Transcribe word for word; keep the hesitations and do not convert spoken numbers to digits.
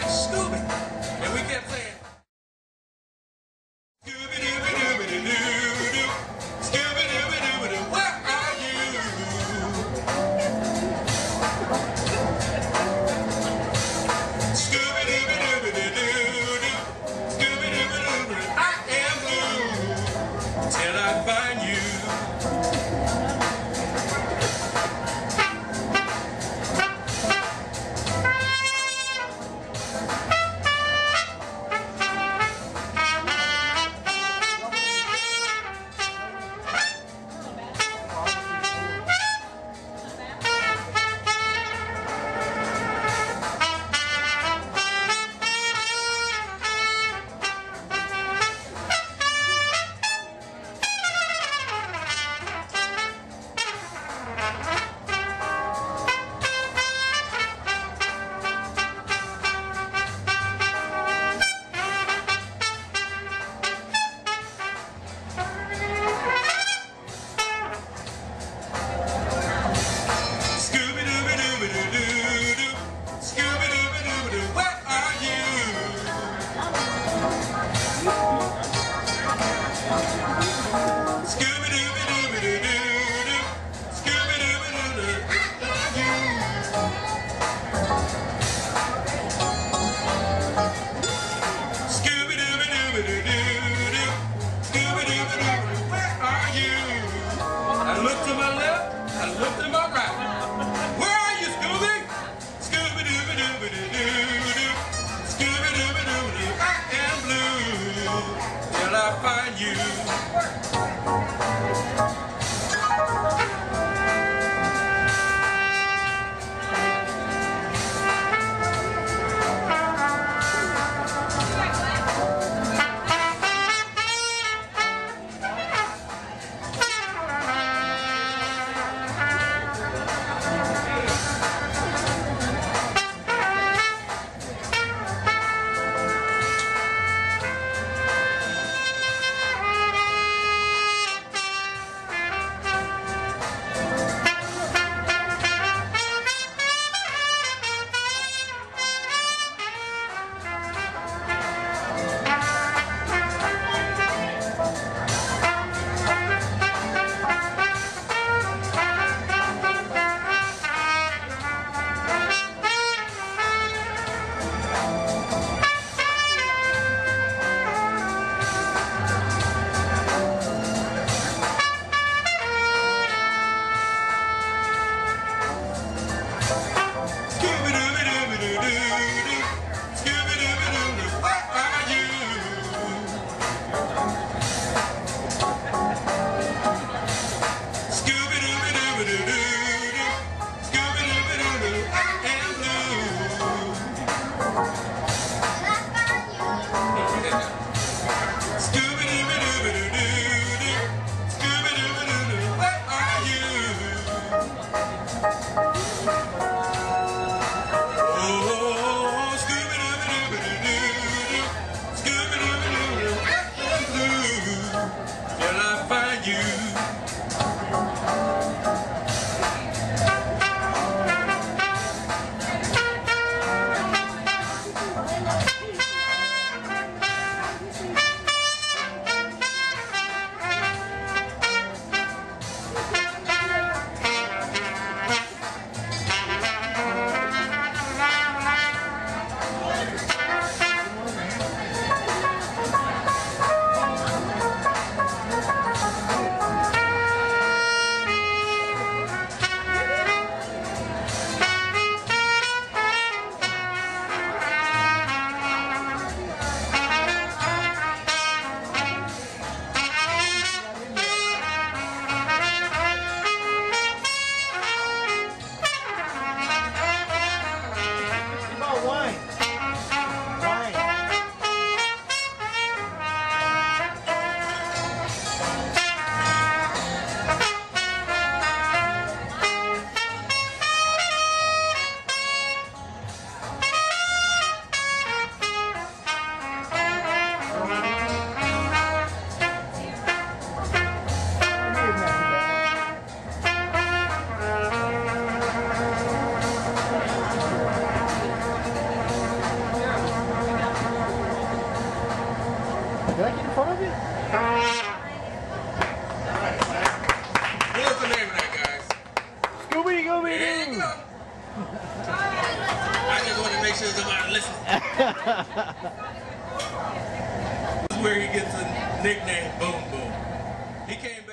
like Scooby. And we kept saying, Scooby Dooby Dooby Doo Doo, Scooby Dooby Dooby Doo, where are you? Scooby Dooby Dooby Doo Doo, Scooby Dooby Dooby Doo, I am blue till I find you. Did I get in front of you? What's the name of that, guys? Scooby Dooby. There you go. I just want to make sure somebody listens. This is where he gets the nickname Boom Boom. He came